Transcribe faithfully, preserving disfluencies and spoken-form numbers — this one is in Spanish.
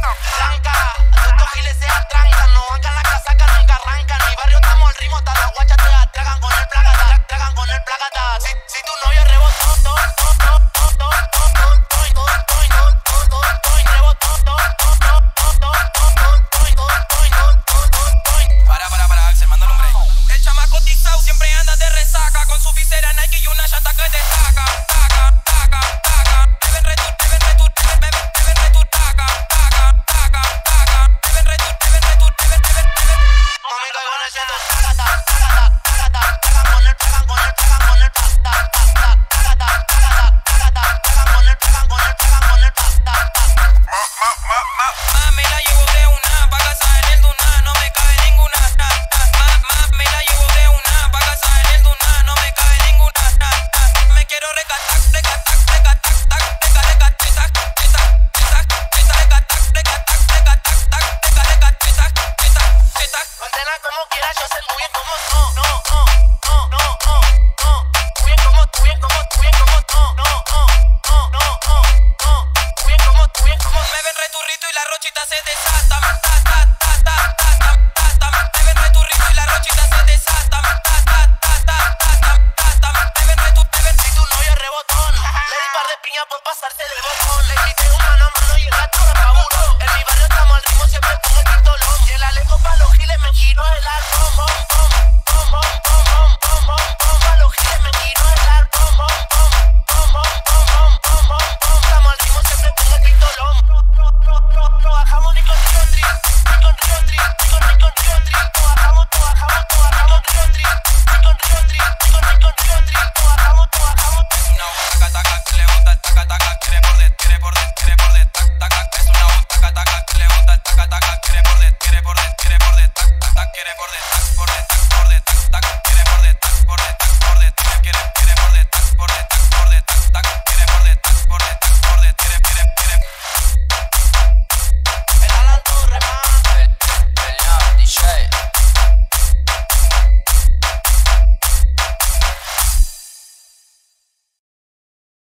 Blanca, estos giles se atrancan, no bancan la casa que nunca arrancan. En mi barrio estamos al ritmo, hasta las guachas te atragan con el placata, tragan con el placata. Si, si tu novio rebotó, to, to, to, to, to, to, to, to, to, to, to, rebotó, to, to, to, to, to, to, to. Para, para, para, Axel, mándale un break. El chamaco tizao siempre anda de resaca, con su visera Nike y una llanta que destaca. Taca, taca, taca. Deben retur, deben retur, deben, deben, deben retur, taca, taca, taca, taca. Deben retur, deben retur, deben, deben, deben. Mami, caigo en el cielo, tacata, tacata, tacata, tacan con el, tacan con el, tacan con el, ta, ta, ta, ta, tacata, tacata, tacata, tacan con el, tacan con el, tacan con el, ta, ta, ta. Ma, ma, ma, ma. Mami, la llevo de una, pa' casa en el Duna, no me cabe ninguna. Ta, ta, ma, ma, me la llevo de una, pa' casa en el Duna, no me cabe ninguna. Ta, ta. Me quiero recatar, recatar, recatar, tac, reca, reca, tac, tac, tac, tac, recatar, recatar, recatar, tac, reca, reca, tac, tac, tac. Mantela como quieras, yo sé muy bien cómo no, no, no, no, no, no, no. Muy bien como, muy bien como, muy bien como no, no, no, no, no, no, no. Muy bien como, muy bien como. Me ven returrito y la rochita se desata. Ta, ta, ta, ta, ta, ta, ta, ta. Me ven returrito y la rochita se desata. Ta, ta, ta, ta, ta, ta, ta. Me ven retur, me ven. Si tu novio es rebotón, le di par de piña por pasarse de botón. Le grité